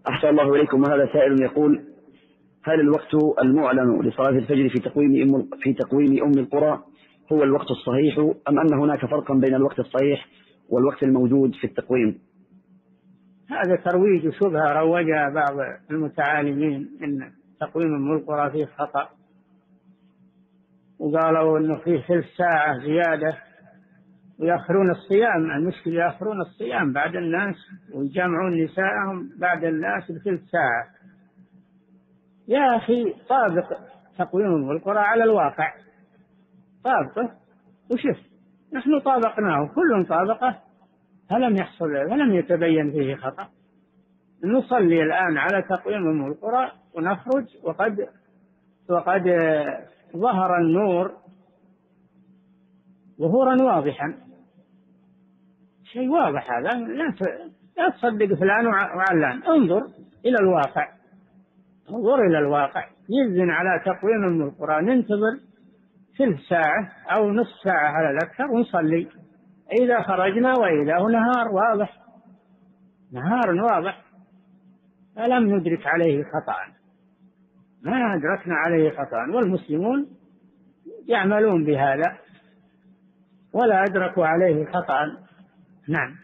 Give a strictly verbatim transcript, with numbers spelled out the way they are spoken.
أحسن الله إليكم. وهذا سائل يقول: هل الوقت المعلن لصلاة الفجر في تقويم أم في تقويم أم القرى هو الوقت الصحيح، أم أن هناك فرقا بين الوقت الصحيح والوقت الموجود في التقويم؟ هذا ترويج وشبهة روجها بعض المتعالمين إن تقويم أم القرى فيه خطأ، وقالوا إنه فيه ثلث ساعة زيادة ويأخرون الصيام. المشكلة يأخرون الصيام بعد الناس ويجمعون نساءهم بعد الناس بثلث ساعة. يا أخي طابق تقويم أم القرى على الواقع، طابقه وشف. نحن طابقناه، كل طابقه، فلم يحصل ولم يتبين فيه خطأ. نصلي الآن على تقويم أم القرى ونخرج وقد وقد ظهر النور ظهورا واضحا، شيء واضح. هذا لا لا تصدق فلان وعلان، انظر إلى الواقع، انظر إلى الواقع. يزن على تقويم أم القرى ننتظر ثلث ساعة أو نصف ساعة على الأكثر ونصلي إذا خرجنا، وإذا هو نهار واضح، نهار واضح، فلم ندرك عليه خطأ، ما أدركنا عليه خطأ. والمسلمون يعملون بهذا ولا أدركوا عليه خطأ. نعم.